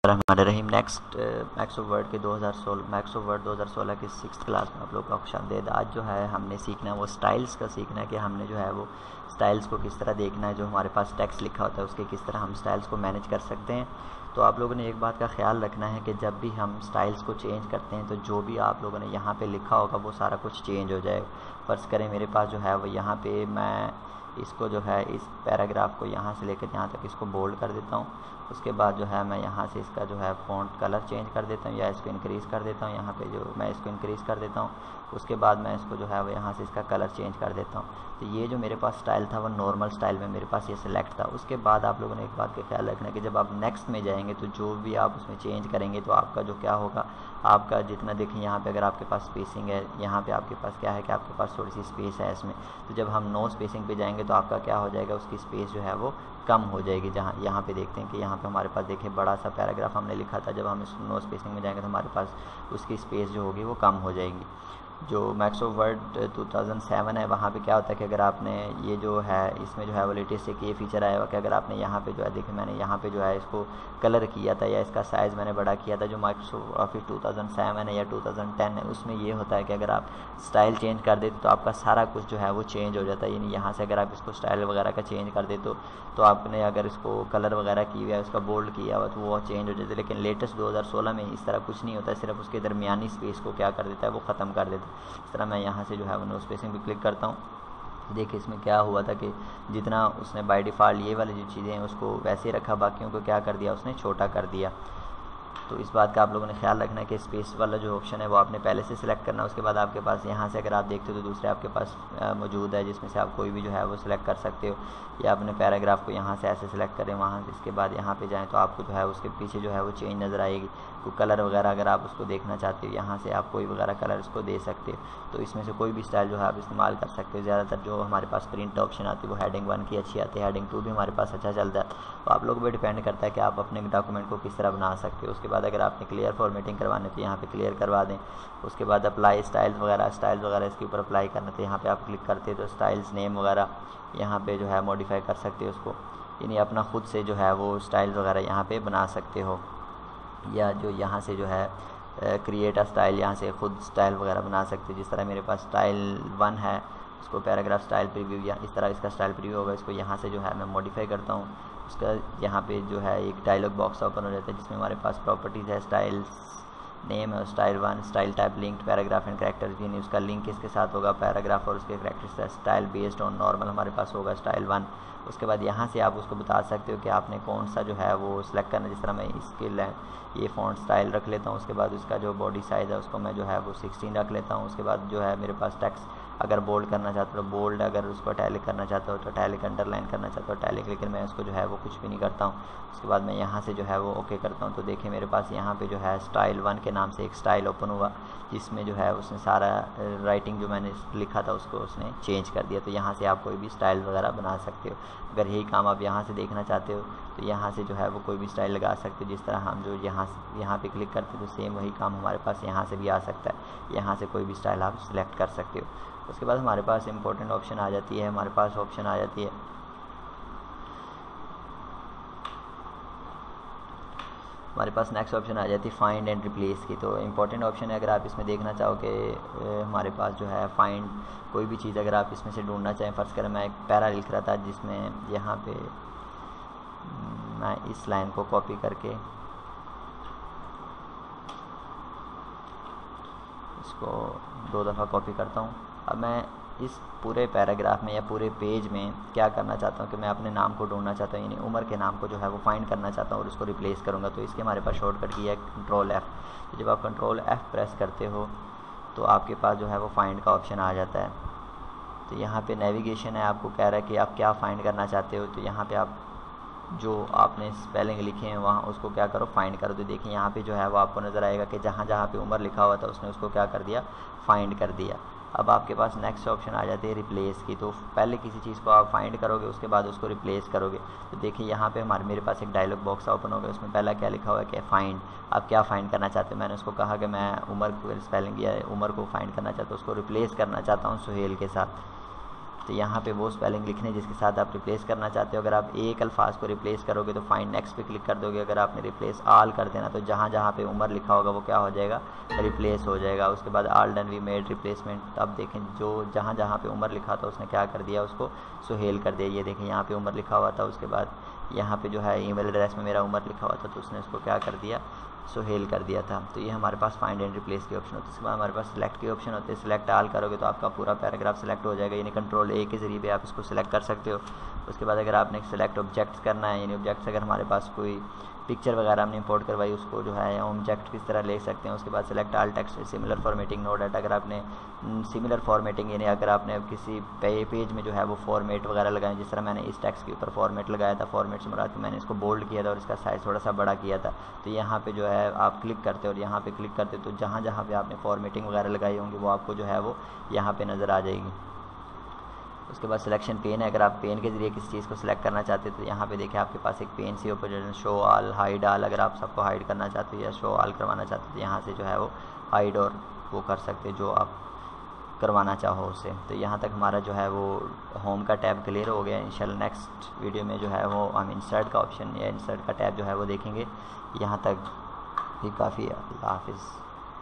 Rahim. Next max of word के 2016 की 6th class में आप लोग का खुशामदीद। आज जो है हमने सीखना है वो स्टाइल्स का सीखना है कि हमने जो है वो स्टाइल्स को किस तरह देखना है। जो हमारे पास टेक्स्ट लिखा होता है उसके किस तरह हम स्टाइल्स को मैनेज कर सकते हैं। तो आप लोगों ने एक बात का ख्याल रखना है कि जब भी हम स्टाइल्स को चेंज करते हैं तो जो भी आप लोगों ने यहाँ पे लिखा होगा वो सारा कुछ चेंज हो जाएगा। फ़र्ज़ करें मेरे पास जो है वो यहाँ पे मैं इसको जो है इस पैराग्राफ को यहाँ से लेकर यहाँ तक इसको बोल्ड कर देता हूँ। उसके बाद जो है मैं यहाँ से इसका जो है फ़ॉन्ट कलर चेंज कर देता हूँ या इसको इंक्रीज़ कर देता हूँ। यहाँ पे जो मैं इसको इंक्रीज़ कर देता हूँ, उसके बाद मैं इसको जो है वो यहाँ से इसका कलर चेंज कर देता हूँ। तो ये जो मेरे पास स्टाइल था वो नॉर्मल स्टाइल में मेरे पास ये सिलेक्ट था। उसके बाद आप लोगों ने एक बात का ख्याल रखना है कि जब आप नेक्स्ट में जाएंगे तो जो भी आप उसमें चेंज करेंगे तो आपका जो क्या होगा, आपका जितना देखें यहाँ पे अगर आपके पास स्पेसिंग है, यहाँ पे आपके पास क्या है कि आपके पास थोड़ी सी स्पेस है इसमें, तो जब हम नो स्पेसिंग पे जाएंगे तो आपका क्या हो जाएगा, उसकी स्पेस जो है वो कम हो जाएगी। जहाँ यहाँ पे देखते हैं कि यहाँ पे हमारे पास देखिए बड़ा सा पैराग्राफ हमने लिखा था, जब हम इस नो स्पेसिंग में जाएंगे तो हमारे पास उसकी स्पेस जो होगी वो कम हो जाएगी। जो मैक्स ऑफ वर्ड 2007 है वहाँ पे क्या होता है कि अगर आपने ये जो है इसमें जो है वो लेटेस्ट एक ये फीचर आया हुआ कि अगर आपने यहाँ पे जो है देखिए मैंने यहाँ पे जो है इसको कलर किया था या इसका साइज़ मैंने बड़ा किया था। जो माइक्रोसॉफ्ट ऑफिस 2007 है या 2010 है उसमें ये होता है कि अगर आप स्टाइल चेंज कर देते तो आपका सारा कुछ जो है वो चेंज हो जाता है। यानी यहाँ से अगर आप इसको स्टाइल वगैरह का चेंज कर देते तो आपने अगर इसको कलर वगैरह किया हुआ है, उसका बोल्ड किया हुआ तो वो चेंज हो जाता है। लेकिन लेटेस्ट 2016 में इस तरह कुछ नहीं होता है, सिर्फ उसके दरमियानी स्पेस को क्या कर देता है वो ख़त्म कर देता है। इस तरह मैं यहाँ से जो है वो नो स्पेसिंग पे क्लिक करता हूँ। देखिए इसमें क्या हुआ था कि जितना उसने बाय डिफ़ॉल्ट ये वाली जो चीज़ें हैं उसको वैसे ही रखा, बाकियों को क्या कर दिया उसने छोटा कर दिया। तो इस बात का आप लोगों ने ख्याल रखना है कि स्पेस वाला जो ऑप्शन है वो आपने पहले से सिलेक्ट करना है। उसके बाद आपके पास यहाँ से अगर आप देखते हो तो दूसरे आपके पास मौजूद है जिसमें से आप कोई भी जो है वो सिलेक्ट कर सकते हो, या अपने पैराग्राफ को यहाँ से ऐसे सिलेक्ट करें, वहाँ से इसके बाद यहाँ पे जाएं तो आपको जो है उसके पीछे जो है वो चेंज नज़र आएगी। कोई कलर वगैरह अगर आप उसको देखना चाहते हो यहाँ से आप कोई वगैरह कलर इसको दे सकते हो। तो इसमें से कोई भी स्टाइल जो है आप इस्तेमाल कर सकते हो। ज़्यादातर जो हमारे पास प्रिंट ऑप्शन आती है वो हेडिंग 1 की अच्छी आती है, हेडिंग 2 भी हमारे पास अच्छा चलता है। तो आप लोगों पर डिपेंड करता है कि आप अपने डॉक्यूमेंट को किस तरह बना सकते हो। उसके बाद अगर आपने क्लियर फॉर्मेटिंग करवाने तो यहाँ पे क्लियर करवा दें। उसके बाद अप्लाई स्टाइल्स वगैरह इसके ऊपर अप्लाई करना तो यहाँ पे आप क्लिक करते हो तो स्टाइल्स नेम वगैरह यहाँ पे जो है मॉडिफाई कर सकते हो उसको, यानी अपना खुद से जो है वो स्टाइल्स वगैरह यहाँ पे बना सकते हो। या जो यहाँ से जो है क्रिएट अ स्टाइल, यहाँ से खुद स्टाइल वगैरह बना सकते हो। जिस तरह मेरे पास स्टाइल 1 है उसको पैराग्राफ स्टाइल प्रीव्यू, या इस तरह इसका स्टाइल प्रीव्यू होगा, इसको यहाँ से जो है मैं मॉडिफाई करता हूँ। उसका यहाँ पे जो है एक डायलॉग बॉक्स ओपन हो जाता है जिसमें हमारे पास प्रॉपर्टीज़ है, स्टाइल्स नेम है, style 1, style type linked paragraph and character, यानी उसका लिंक इसके साथ होगा पैराग्राफ और उसके character. Style based on normal हमारे पास होगा स्टाइल 1। उसके बाद यहाँ से आप उसको बता सकते हो कि आपने कौन सा जो है वो सिलेक्ट करना है। जिस तरह मैं इसके ये फ़ॉन्ट स्टाइल रख लेता हूँ। उसके बाद उसका जो बॉडी साइज़ है उसको मैं जो है वो 16 रख लेता हूँ। उसके बाद जो है मेरे पास टेक्स्ट अगर बोल्ड करना चाहते हो बोल्ड, अगर उसको टैलिक करना चाहता हो तो टैलिक, अंडरलाइन करना चाहता हो टैलिक, लेकिन मैं उसको जो है वो कुछ भी नहीं करता हूँ। उसके बाद मैं यहाँ से जो है वो ओके करता हूँ। तो देखिए मेरे पास यहाँ पे जो है स्टाइल 1 के नाम से एक स्टाइल ओपन हुआ जिसमें जो है उसने सारा राइटिंग जो मैंने लिखा था उसको उसने चेंज कर दिया। तो यहाँ से आप कोई भी स्टाइल वगैरह बना सकते हो। अगर यही काम आप यहाँ से देखना चाहते हो तो यहाँ से जो है वो कोई भी स्टाइल लगा सकते हो। जिस तरह हम जो यहाँ पे क्लिक करते हो तो सेम वही काम हमारे पास यहाँ से भी आ सकता है। यहाँ से कोई भी स्टाइल आप सिलेक्ट कर सकते हो। उसके बाद हमारे पास इंपॉर्टेंट ऑप्शन आ जाती है, हमारे पास नेक्स्ट ऑप्शन आ जाती है फाइंड एंड रिप्लेस की। तो इंपॉर्टेंट ऑप्शन है, अगर आप इसमें देखना चाहो कि हमारे पास जो है फाइंड कोई भी चीज़ अगर आप इसमें से ढूंढना चाहें। फ़र्ज़ करें मैं एक पैरा लिख रहा था जिसमें यहाँ पे मैं इस लाइन को कॉपी करके इसको 2 दफ़ा कॉपी करता हूँ। अब मैं इस पूरे पैराग्राफ में या पूरे पेज में क्या करना चाहता हूँ कि मैं अपने नाम को ढूंढना चाहता हूँ, यानी उमर के नाम को जो है वो फाइंड करना चाहता हूँ और उसको रिप्लेस करूँगा। तो इसके हमारे पास शॉर्टकट की है कंट्रोल F। तो जब आप कंट्रोल F प्रेस करते हो तो आपके पास जो है वो फाइंड का ऑप्शन आ जाता है। तो यहाँ पे नेविगेशन है, आपको कह रहा है कि आप क्या फाइंड करना चाहते हो। तो यहाँ पे आप जो आपने स्पेलिंग लिखे हैं वहाँ उसको क्या करो फाइंड करो। तो देखिए यहाँ पे जो है वो आपको नज़र आएगा कि जहाँ जहाँ पे उम्र लिखा हुआ था उसने उसको क्या कर दिया, फाइंड कर दिया। अब आपके पास नेक्स्ट ऑप्शन आ जाती है रिप्लेस की। तो पहले किसी चीज़ को आप फाइंड करोगे उसके बाद उसको रिप्लेस करोगे। तो देखिए यहाँ पे मेरे पास एक डायलॉग बॉक्स ओपन हो गया, उसमें पहला क्या लिखा हुआ है कि फाइंड। आप क्या फ़ाइंड करना चाहते हो। मैंने उसको कहा कि मैं उमर को स्पेलिंग या उमर को फाइंड करना चाहता हूँ, उसको रिप्लेस करना चाहता हूँ सुहेल के साथ। तो यहाँ पे वो स्पेलिंग लिखने जिसके साथ आप रिप्लेस करना चाहते हो। अगर आप एक अल्फाज को रिप्लेस करोगे तो फाइंड नेक्स्ट पे क्लिक कर दोगे। अगर आपने रिप्लेस ऑल कर देना तो जहाँ जहाँ पे उमर लिखा होगा वो क्या हो जाएगा, रिप्लेस हो जाएगा। उसके बाद all done we made replacement, तो अब देखें जो जहाँ जहाँ पे उमर लिखा था उसने क्या कर दिया, उसको सुहेल कर दिया। ये देखें यहाँ पे उमर लिखा हुआ था, उसके बाद यहाँ पे जो है ईमेल एड्रेस में मेरा उमर लिखा हुआ था तो उसने उसको क्या कर दिया, सुहेल कर दिया था। तो ये हमारे पास फाइंड एंड रिप्लेस के ऑप्शन होते हैं। इसके बाद हमारे पास सिलेक्ट के ऑप्शन होते हैं। सिलेक्ट ऑल करोगे तो आपका पूरा पैराग्राफ सेलेक्ट हो जाएगा, यानी कंट्रोल ए के ज़रिए भी आप इसको सिलेक्ट कर सकते हो। उसके बाद अगर आपने सेलेक्ट ऑब्जेक्ट्स करना है, यानी ऑब्जेक्ट्स अगर हमारे पास कोई पिक्चर वगैरह हमने इंपोर्ट करवाई उसको जो है ऑब्जेक्ट किस तरह ले सकते हैं। उसके बाद select all text similar formatting no data, अगर आपने सिमिलर फॉर्मेटिंग यानी अगर आपने किसी पेज में जो है वो फॉर्मेट वगैरह लगाए, जिस तरह मैंने इस टेक्स्ट के ऊपर फॉर्मेट लगाया था, फॉर्मेट से मुराद मैंने इसको बोल्ड किया था और इसका साइज़ थोड़ा सा बड़ा किया था, तो यहाँ पे जो है आप क्लिक करते हो और यहाँ पे क्लिक करते हो तो जहाँ जहाँ पे आपने फॉर्मेटिंग वगैरह लगाई होंगी वो आपको जो है वो यहाँ पे नज़र आ जाएगी। उसके बाद सिलेक्शन पेन है, अगर आप पेन के ज़रिए किसी चीज़ को सिलेक्ट करना चाहते हो तो यहाँ पे देखिए आपके पास एक पेन सी ऊपर शो ऑल हाइड ऑल, अगर आप सबको हाइड करना चाहते हो या शो ऑल करवाना चाहते हो तो यहाँ से जो है वो हाइड और वो कर सकते हो जो आप करवाना चाहो उससे। तो यहाँ तक हमारा जो है वो होम का टैब क्लियर हो गया। इंशाल्लाह नेक्स्ट वीडियो में जो है वो हम इंसर्ट का ऑप्शन या इंसर्ट का टैब जो है वो देखेंगे। यहाँ तक भी काफ़ी। अल्लाह हाफिज़।